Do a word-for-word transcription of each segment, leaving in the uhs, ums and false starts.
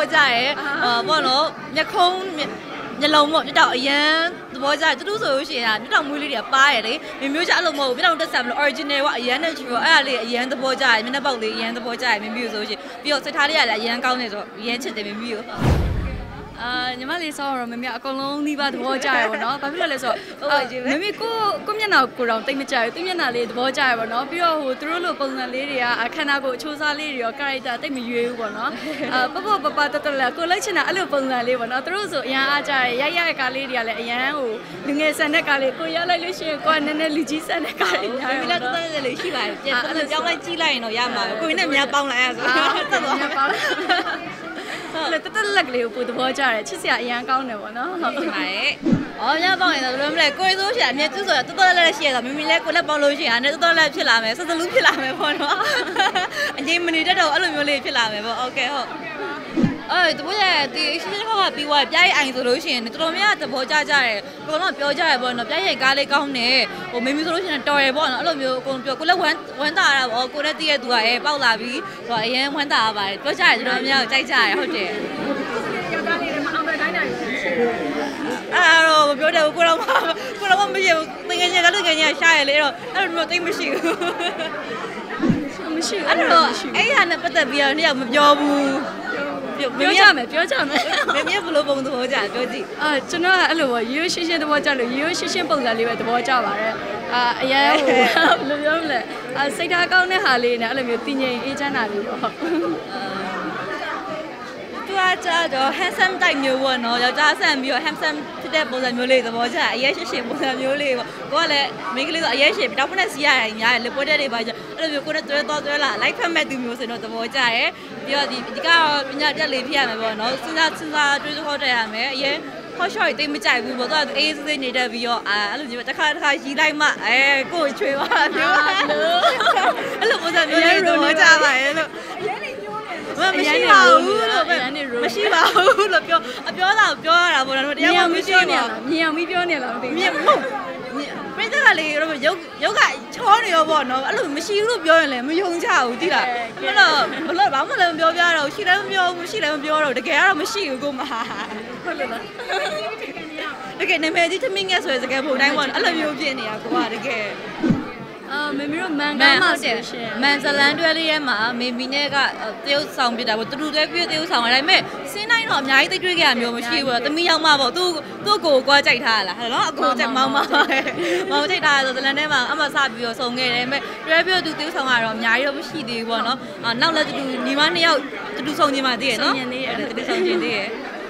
ကြရဲဘောနော်မျက်ခုံးမျက်လုံးပေါ့မြတ်တော်အရန်သဘောကျတယ်တူတူဆိုလို့ရှိရင်မြတ်တော်မွေးလေးတွေကပါးရလေမမျိုးချအဲ့လိုမဟုတ်ဘူးမြတ်တော်တက်ဆံမလို့ original ကအရန်နဲ့ချီတော့အဲ့ဒါလေးအရန်သဘောကျတယ်မျက်နှာပေါက်လေးအရန်သဘောကျတယ်မမျိုးဆိုလို့ရှိရင်ပြီးတော့စိတ်ထားလေးကလည်းအရန်ကောင်းနေဆိုအရန်ချစ်တယ်မမျိုးအာညီမလေးဆောတော့မမေအကုန်လုံးနှီးပါသဘောကျရပါတော့။ဘာဖြစ်လို့လဲဆိုတော့မမေကိုကိုမျက်နှာကိုတော့တိတ်မကြဘူး။သူမျက်နှာလေးသဘောကျရပါတော့။ပြီးတော့ဟိုသူတို့လိုပုံစံလေးတွေကခန္ဓာကိုယ်အချိုးစားလေးတွေရော character တိတ်မရွေးဘူးပေါ့နော်။အာပပပပတတလက်ကိုလိုက်ချင်တာအဲ့လိုပုံစံလေးပေါ့နော်။သူတို့ဆိုအရန်အားကြရရိုက်ရတဲ့ကားလေးတွေကလည်းအရန်ဟိုလူငယ်ဆန်တဲ့ကားလေးကိုရလိုက်လို့ရှိရင်ကိုကနည်းနည်းလူကြီးဆန်တဲ့ကားလေးများတယ်။မင်းလည်းတော်တော်လေးရှိပါတယ်။ပြန်အဲ့လိုကြောင်းလိုက်ကြည့်လိုက်ရင်တော့ရမှာပဲ။ကိုင်းနဲ့များပေါင်းလိုက်ရဆိုတော့တော်တော်များပေါင်းလေတတလက်ကလေးကိုပို့သဘောကျတယ်ချစ်စရာအရန်ကောင်းတယ်ပေါ့နော်ဟုတ်ပါရဲ့။အော်ညပေါင်းရင်တော့ဘယ်လိုမလဲကိုယ်ဆိုးရှာအမြဲကျူးဆိုတော့တော်တော်လက်လက်ရှိရတော့မမီလဲကိုလက်ပေါင်းလို့ရှိရင်အဲ့တော်တော်လက်ဖြစ်လာမယ်စစလူးဖြစ်လာမယ်ပေါ့နော်။အငြိမ်မနေတတ်တော့အဲ့လိုမျိုးလေးဖြစ်လာမယ်ပေါ့။โอเคဟုတ်။အဲ့တပိုးရဲ့ဒီရှင်းရှင်းဖောက်ကပြီးသွားပြားရိုက်အိုင်ဆိုလို့ရှိရင်တော်တော်များသဘောကျကြတယ်။ဘောတော့ပြောကြရပေါ့နော်ပြားရိုက်ကားလေးကောင်းတယ်။ဟိုမမီဆိုလို့ရှိရင်တော်ရပေါ့နော်အဲ့လိုမျိုးအကုန်ပြောကိုလက်ဝမ်းဝမ်းတာတာပေါ့ကိုနဲ့တည့်ရသူကအဲပေါက်လာပြီးဟိုအရင်ဝမ်းတာပါတယ်ပြောကြရတယ်တော်တော်များကြိုက်ကြရဟုတ်တယ်။ယောက်ျားလေးတွေမအောင်တဲ့တိုင်းတိုင်းရှိတယ်။အဲ့တော့မပြောတယ်ကိုတော့ကိုတော့မရှိဘူး။ငငယ်ငယ်ကလည်းငငယ်ငယ်ရှားရလေအဲ့တော့အဲ့လိုမျိုးတိတ်မရှိဘူး။မရှိဘူးအဲ့တော့အဲ့ဟာနဲ့ပတ်သက်ပြီးတော့နေ့ကမပြောဘူးပြောကြမယ်ပြောကြမယ်မင်းဘလို့ပုံသဘောကျပြောကြည့်အာကျွန်တော်ကအဲ့လိုပေါ့ရိုးရိုးရှင်းရှင်းသဘောကျလို့ရိုးရိုးရှင်းရှင်းပုံစံလေးပဲသဘောကျပါတယ်အာအရင်ဟိုဘယ်လိုပြောမလဲအာစိတ်ထားကောင်းတဲ့ဟာလေးနဲ့အဲ့လိုမျိုးတည်ငြိမ်အေးချမ်းတာလေးပေါ့ဟုတ်သူကကြတော့ handsome type မျိုးပေါ့နော်ယောက်ျားဆန်ပြီးတော့ handsome ဖြစ်တဲ့ပုံစံမျိုးလေးသဘောကျအရေးရှင်းရှင်းပုံစံမျိုးလေးပေါ့ကိုကလည်းမိန်းကလေးဆိုအရေးရှင်းတောက်ဖက်နဲ့စီးရတယ်ညားတယ်လေပေါ်တဲ့တွေပါကြအဲ့လိုမျိုးကိုနဲ့တွဲတော့တွဲလာ like ဖက်မဲ့သူမျိုးဆိုတော့သဘောကျရဲပြီးတော့ဒီဒီကတော့ပညာတက်လေးဖြစ်ရမယ်ပေါ့နော်စဉ်းစားစဉ်းစားတွေးခေါ်တက်ရမယ်အရင်ဟော့ရှော့တိတ်မကြိုက်ဘူးပေါ့သူကအေးစေးနေတတ်ပြီးတော့အာအဲ့လိုမျိုးတစ်ခါတစ်ခါရီလိုက်မှအဲကိုယ်ချွေပါမျိုးအဲ့လိုပုံစံမျိုးလေးသဘောကျပါရဲ့လို့မရှိပါဘူးလို့ပဲမရှိပါဘူးလို့ပြောအပြောတာပြောရတာပေါ့နော်တရားမှမရှိပါဘူးမြင်အောင်ပြီးပြောနေလားမသိဘူးမြင်ဟုတ်ပြိတ္တကလေးတော့ရုပ်ရုပ်ကချောနေရောပေါ့နော်အဲ့လိုမရှိဘူးလို့ပြောရင်လည်းမယုံကြဘူးတိလားအဲ့တော့ဘလို့ဘာမှလည်းမပြောပြတော့ရှိလည်းမပြောဘူးရှိလည်းမပြောတော့တကယ်ကတော့မရှိဘူးကိုမဟုတ်လို့လားတကယ်နာမည်ကြီးသမင်းငယ်ဆိုတဲ့စကားပုံတိုင်းပေါ့အဲ့လိုမျိုးဖြစ်နေတာကိုကတကယ်အာမေမီတို့မန်ကားမှာဆိုရှင်မန်ဇလန်တွဲလေးထဲမှာမေမီနဲ့ကတရုတ်ဆောင်ပြတာပေါ့တူတူတွဲပြတရုတ်ဆောင်ရတယ်ဒါပေမဲ့စင်းတိုင်းတော့အများကြီးသိတွေ့ကြရမျိုးမရှိဘူးသမီးရောက်မှပေါ့သူသူ့ကိုကွာကြိုက်ထားရလားဟဲ့နော်အကိုကြိုက်မောင်းမောင်းမောင်းကြိုက်ထားဆိုဇလန်ထဲမှာအမစပြီးတော့စုံခဲ့တယ်ဒါပေမဲ့တွဲပြတူတရုတ်ဆောင်ကတော့အများကြီးတော့မရှိသေးဘူးပေါ့နော်နောက်လည်းတူတူညီမနှစ်ယောက်တူတူဆောင်ခြင်းပါသေးရနော်တူတူဆောင်ခြင်းသေးရ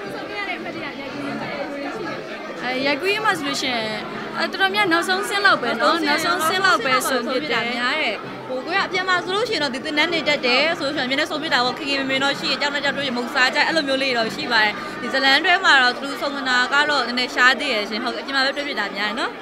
အဲရိုက်ကူးရမှာဆိုလို့ရှင်အဲ့တော်များနောက်ဆုံးဆင်းလောက်ပဲနော်နောက်ဆုံးဆင်းလောက်ပဲဆိုပြတာများတယ်ဟိုကိုကအပြန်မှာဆိုလို့ရှိရင်တော့ဒီတင်နန်းနေတတ်တယ်ဆိုလို့ရှိရင်မျက်နှာဆုံးပြတာပေါ့ခင်ခင်မင်းတော့ရှိအကြောင်းနဲ့ကြောက်တို့ရမုံစားကြအဲ့လိုမျိုးလေးတော့ရှိပါတယ်ဒီဇလန်တွဲမှာတော့သူစုံမနာကတော့နည်းနည်းရှားသေးရရှင်ဟုတ်အပြန်မှာပဲတွေ့ပြတာများတယ်နော်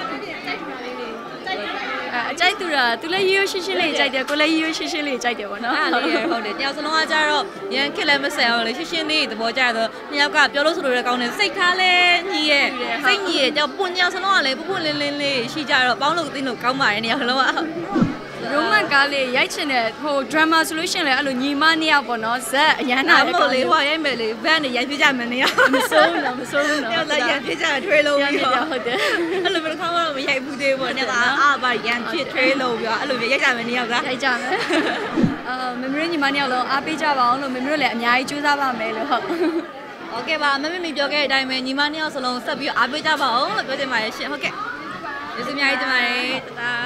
အကြိုက်သူတာသူလည်းရိုးရိုးရှင်းရှင်းလေးကြိုက်တယ်ကိုလည်းရိုးရိုးရှင်းရှင်းလေးကြိုက်တယ်ပေါ့နော်အဲ့လေးဟုတ်တယ်တယောက်စလုံးကကြတော့ရန်ခက်လည်းမဆန်အောင်လေရှင်းရှင်းလေးသဘောကျတော့နှစ်ယောက်ကပြောလို့ဆိုလို့လည်းကောင်းတယ်စိတ်ထားလဲညီရဲ့စိတ်ညီရဲ့ကြောက်ပွန်တယောက်စလုံးကလည်းပွပွလင်းလင်းလေးရှိကြတော့ပေါင်းလို့သိလို့ကောင်းပါတယ်နှစ်ယောက်လုံးကရိုမန်ကားလေးရိုက်ချင်တဲ့ဟိုဒရမာဆိုလို့ရှိရင်လည်းအဲ့လိုညီမနှစ်ယောက်ပေါ့နော်ဇက်အရန်နာပေါ့လေဟိုရိုက်မယ်လေဘန်နဲ့ရိုက်ပြကြမယ်နေရမစိုးဘူးလားမစိုးဘူးနော်အဲ့ဒါရိုက်ပြကြထွေးလုံးပြီးတော့ဟုတ်တယ်အဲ့လိုမျိုးခေါင်းကတော့မရိုက်ဘူးသေးဘူးပေါ့နဲ့ကအာပါရန်ဖြစ်ထွေးလုံးပြီးတော့အဲ့လိုမျိုးရိုက်ကြမယ်နေရောက်ကရိုက်ကြမယ်အာမမရညီမနှစ်ယောက်လုံးအားပေးကြပါအောင်လို့မမတို့လည်းအများကြီးကြိုးစားပါမယ်လို့ဟုတ်โอเคပါမမမီပြောခဲ့တဲ့အတိုင်းပဲညီမနှစ်ယောက်စလုံးဆက်ပြီးအားပေးကြပါအောင်လို့ပြောချင်ပါတယ်ရှင်ဟုတ်ကဲ့ကျေးဇူးအများကြီးတင်ပါတယ်တတာ